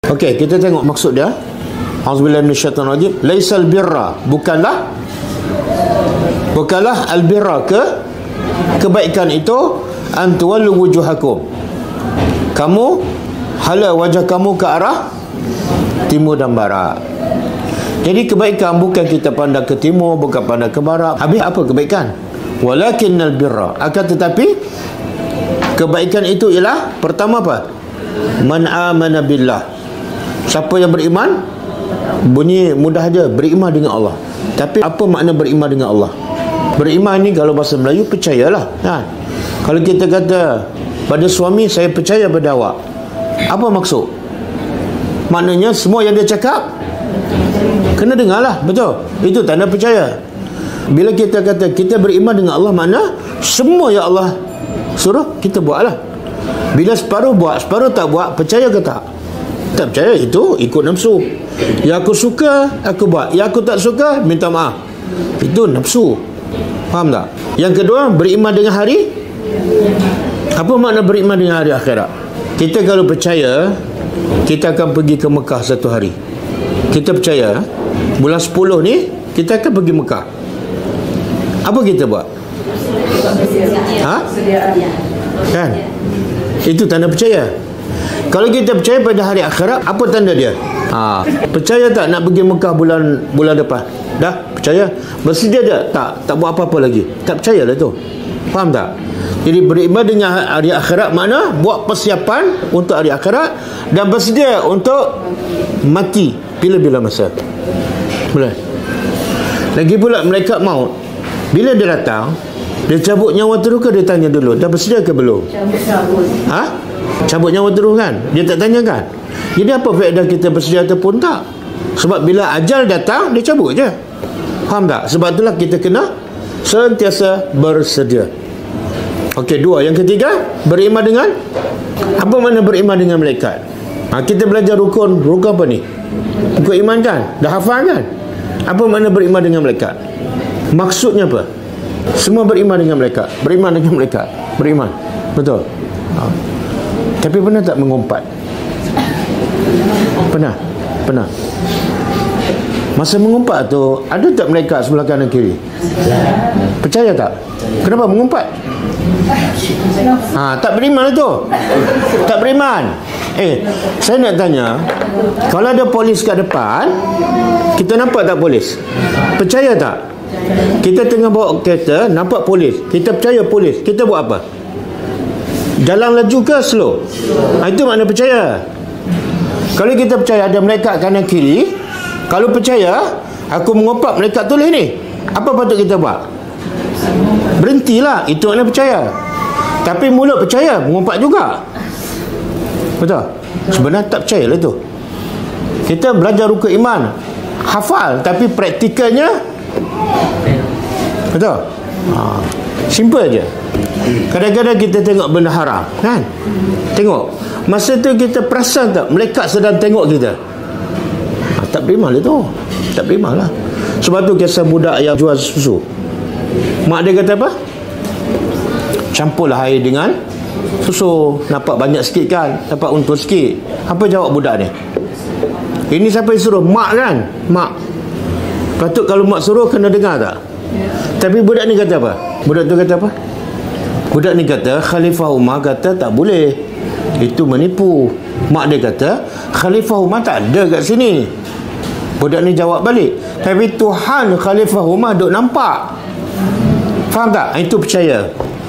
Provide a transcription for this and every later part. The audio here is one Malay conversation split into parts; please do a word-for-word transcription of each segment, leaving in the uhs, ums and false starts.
Okey, kita tengok maksud dia. Auzubillahi minasyaitonir rajim. Laisal birra, bukanlah bukanlah albirra ke kebaikan itu an tuwallu wujuhakum. Kamu hala wajah kamu ke arah timur dan barat. Jadi kebaikan bukan kita pandang ke timur, bukan pandang ke barat. Habis apa kebaikan? Walakinnal birra, akan tetapi kebaikan itu ialah pertama apa? Man amana billah. Siapa yang beriman? Bunyi mudah aja, beriman dengan Allah. Tapi apa makna beriman dengan Allah? Beriman ni kalau bahasa Melayu percayalah. Ha. Kalau kita kata pada suami, saya percaya pada awak, apa maksud? Maknanya semua yang dia cakap kena dengarlah, betul? Itu tanda percaya. Bila kita kata kita beriman dengan Allah, makna semua yang Allah suruh kita buatlah. Bila separuh buat, separuh tak buat, percaya ke tak? Tak percaya, itu ikut nafsu. Yang aku suka, aku buat. Yang aku tak suka, minta maaf. Itu nafsu. Faham tak? Yang kedua, beriman dengan hari. Apa makna beriman dengan hari akhirat? Kita kalau percaya, kita akan pergi ke Mekah satu hari. Kita percaya bulan sepuluh ni kita akan pergi Mekah. Apa kita buat? Ha? Kan? Itu tanda percaya. Kalau kita percaya pada hari akhirat, apa tanda dia? Ha, percaya tak nak pergi Mekah bulan bulan depan? Dah percaya? Bersedia tak? Tak, tak buat apa-apa lagi. Tak percayalah tu. Faham tak? Jadi beriman dengan hari akhirat makna buat persiapan untuk hari akhirat dan bersedia untuk mati bila-bila masa. Boleh. Lagi pula malaikat maut, bila dia datang, dia cabut nyawa terus ke dia tanya dulu, dah bersedia ke belum? Cabut. Ha? Cabut nyawa terus kan? Dia tak tanya kan? Jadi apa faedah kita bersedia ataupun tak? Sebab bila ajal datang, dia cabut je. Faham tak? Sebab itulah kita kena sentiasa bersedia. Okey, dua. Yang ketiga, beriman dengan apa makna beriman dengan malaikat? Ha, kita belajar rukun, rukun apa ni? Rukun iman kan? Dah hafal kan? Apa makna beriman dengan malaikat? Maksudnya apa? Semua beriman dengan malaikat. Beriman dengan malaikat. Beriman. Betul? Ha. Tapi pernah tak mengumpat? Pernah? Pernah. Masa mengumpat tu, ada tak malaikat sebelah kanan kiri? Percaya tak? Kenapa mengumpat? Ha, tak beriman itu. Tak beriman. Eh, saya nak tanya, kalau ada polis kat depan, kita nampak tak polis? Percaya tak? Kita tengah bawa kereta, nampak polis, kita percaya polis, kita buat apa? Jalan laju ke slow? Ha, itu makna percaya. Kalau kita percaya ada malaikat kanan kiri, kalau percaya, aku mengumpat malaikat tulis ni, apa patut kita buat? Berhentilah. Itu makna percaya. Tapi mulut percaya, mengumpat juga. Betul? Sebenarnya tak percayalah tu. Kita belajar rukun iman, hafal, tapi praktikalnya betul? Ha, simple je. Kadang-kadang kita tengok benda haram, kan? Tengok. Masa tu kita perasan tak malaikat sedang tengok kita? Ha, tak beriman lah tu. Tak beriman lah. Sebab tu kisah budak yang jual susu. Mak dia kata apa? Campurlah air dengan susu, nampak banyak sikit kan, dapat untung sikit. Apa jawab budak ni? Ini siapa yang suruh? Mak kan? Mak. Patut kalau mak suruh kena dengar tak? Tapi budak ni kata apa? Budak tu kata apa? Budak ni kata Khalifah Umar kata tak boleh, itu menipu. Mak dia kata Khalifah Umar tak ada kat sini. Budak ni jawab balik, tapi Tuhan Khalifah Umar duk nampak. Faham tak? Itu percaya.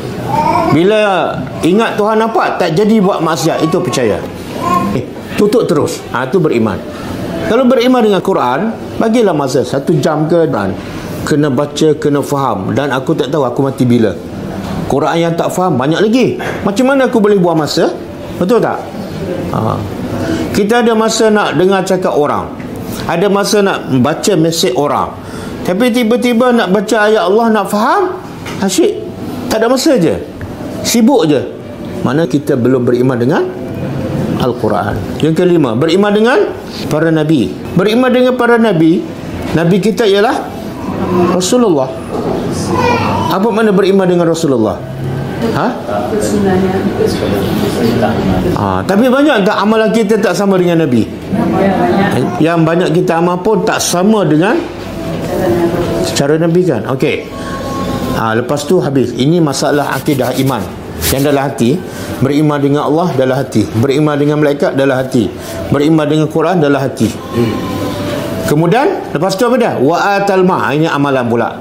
Bila ingat Tuhan nampak, tak jadi buat maksiat, itu percaya. Eh, tutup terus. Ha, itu beriman. Kalau beriman dengan Quran, bagilah masa satu jam ke Quran. Kena baca, kena faham. Dan aku tak tahu aku mati bila. Quran yang tak faham banyak lagi. Macam mana aku boleh buang masa? Betul tak? Ha. Kita ada masa nak dengar cakap orang, ada masa nak baca mesej orang. Tapi tiba-tiba nak baca ayat Allah, nak faham, asyik. Tak ada masa je. Sibuk je. Mana kita belum beriman dengan Al-Quran. Yang kelima, beriman dengan para Nabi. Beriman dengan para Nabi. Nabi kita ialah Rasulullah. Apa makna beriman dengan Rasulullah? Ha? Ha, tapi banyak tak amalan kita tak sama dengan Nabi? Yang banyak kita amal pun tak sama dengan cara Nabi kan. Okey. Ha, lepas tu habis. Ini masalah akidah iman. Yang dalam hati, beriman dengan Allah dalam hati, beriman dengan malaikat dalam hati, beriman dengan Quran dalam hati. Kemudian lepas tu apa dah? Wa atal ma, ini amalan pula.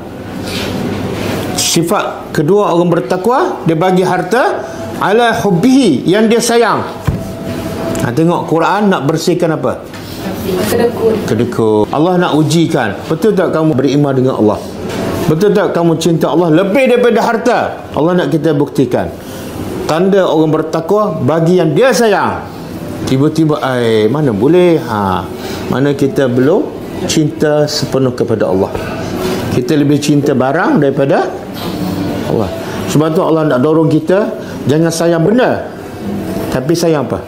Sifat kedua orang bertakwa, dia bagi harta ala hubbihi, yang dia sayang. Ha, tengok Quran nak bersihkan apa? Kedekut. Kedekut. Allah nak ujikan, betul tak kamu beriman dengan Allah? Betul tak kamu cinta Allah lebih daripada harta? Allah nak kita buktikan. Tanda orang bertakwa bagi yang dia sayang. Tiba-tiba, eh, mana boleh? Ha, mana kita belum cinta sepenuh kepada Allah. Kita lebih cinta barang daripada Allah. Sebab tu Allah nak dorong kita jangan sayang benda, tapi sayang apa?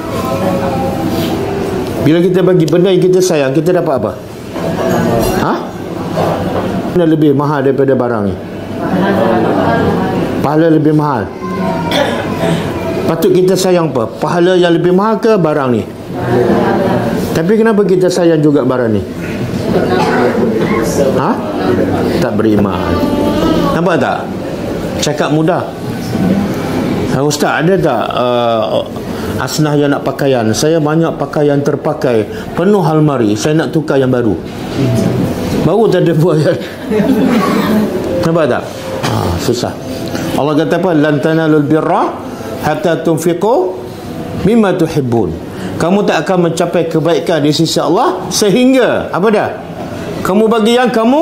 Bila kita bagi benda yang kita sayang, kita dapat apa? Ha? Mana lebih mahal daripada barang ni? Pahala lebih mahal. Patut kita sayang apa? Pahala yang lebih mahal ke barang ni? Tapi kenapa kita sayang juga barang ni? Ha? Tak beriman. Nampak tak? Cakap mudah. Ustaz, ada tak uh, asnah yang nak pakaian? Saya banyak pakaian terpakai, penuh almari, saya nak tukar yang baru. Baru tak ada buat. Nampak tak? Ha, susah. Allah kata apa? Lan tanalul birra hatta tunfiqu mimma tuhibbun. Kamu tak akan mencapai kebaikan di sisi Allah sehingga apa dah? Kamu bagi yang kamu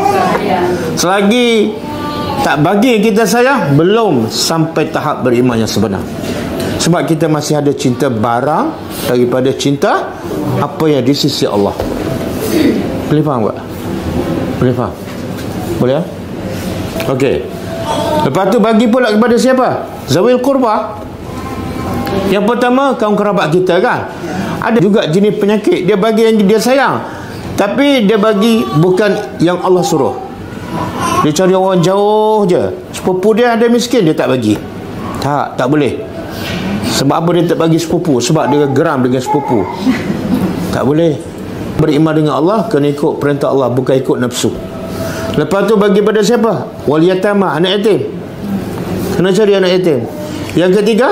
selagi tak bagi kita sayang, belum sampai tahap beriman yang sebenar. Sebab kita masih ada cinta barang daripada cinta apa yang di sisi Allah. Boleh faham tak? Boleh faham? Boleh? Okey. Lepas tu bagi pula kepada siapa? Zawil qurba. Yang pertama, kaum kerabat kita kan. Ada juga jenis penyakit, dia bagi yang dia sayang, tapi dia bagi bukan yang Allah suruh. Dia cari orang jauh je. Sepupu dia ada miskin, dia tak bagi. Tak, tak boleh. Sebab apa dia tak bagi sepupu? Sebab dia geram dengan sepupu. Tak boleh. Beriman dengan Allah kena ikut perintah Allah, bukan ikut nafsu. Lepas tu bagi pada siapa? Wal yatama, anak yatim. Kena cari anak yatim. Yang ketiga,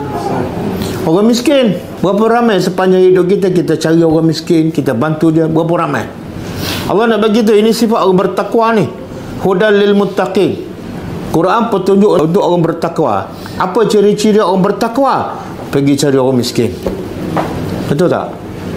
orang miskin. Berapa ramai sepanjang hidup kita kita cari orang miskin, kita bantu dia, berapa ramai? Allah nak bagi tu, ini sifat orang bertakwa ni. Hudal lil muttaqin. Quran petunjuk untuk orang bertakwa. Apa ciri-ciri orang bertakwa? Pergi cari orang miskin. Betul tak?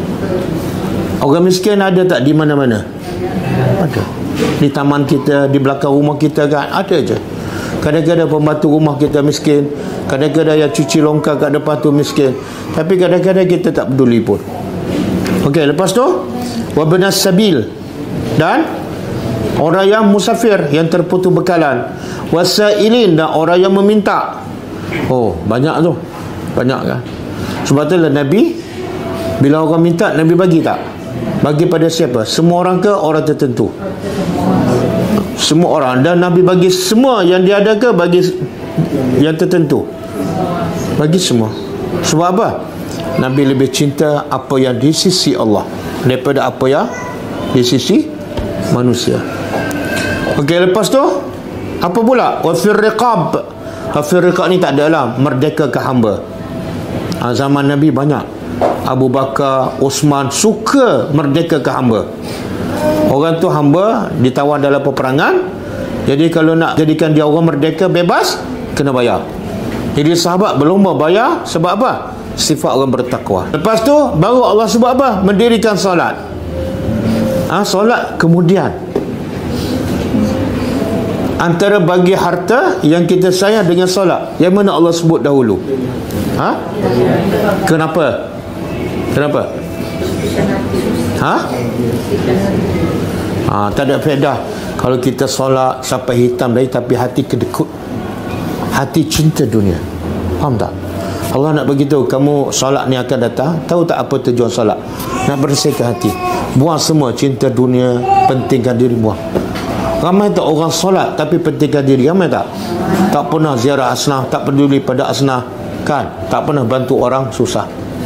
Orang miskin ada tak di mana-mana? Ada. Di taman kita, di belakang rumah kita kan, ada je. Kadang-kadang pembantu rumah kita miskin, kadang-kadang yang cuci longkang kat depan tu miskin, tapi kadang-kadang kita tak peduli pun. Okey, lepas tu wabnas sabil, dan orang yang musafir, yang terputus bekalan, wasailin, dan orang yang meminta. Oh, banyak tu. Banyak kan? Sebab tu lah Nabi bila orang minta, Nabi bagi tak? Bagi pada siapa? Semua orang ke orang tertentu? Semua orang. Dan Nabi bagi semua yang dia ada ke bagi yang tertentu? Bagi semua. Sebab apa? Nabi lebih cinta apa yang di sisi Allah daripada apa yang di sisi manusia. Okey, lepas tu apa pula? Wa fir riqab. Wa fir riqab ni tak adalah merdeka ke hamba. Ha, zaman Nabi banyak. Abu Bakar, Osman suka merdeka ke hamba. Orang tu hamba ditawar dalam peperangan, jadi kalau nak jadikan dia orang merdeka bebas, kena bayar. Jadi sahabat berlumba bayar. Sebab apa? Sifat orang bertakwa. Lepas tu baru Allah sebut apa? Mendirikan solat. Ah, ha, solat kemudian. Antara bagi harta yang kita sayang dengan solat, yang mana Allah sebut dahulu? Ha? Kenapa? Kenapa? Ha? Ha, tak ada faedah kalau kita solat sampai hitam dari tapi hati kedekut, hati cinta dunia. Faham tak? Allah nak beritahu kamu solat ni akan datang. Tahu tak apa tujuan solat? Nak bersihkan hati. Buang semua cinta dunia, pentingkan diri, buang. Ramai tak orang solat tapi pentingkan diri? Ramai tak? Tak pernah ziarah asnah, tak peduli pada asnah kan? Tak pernah bantu orang susah.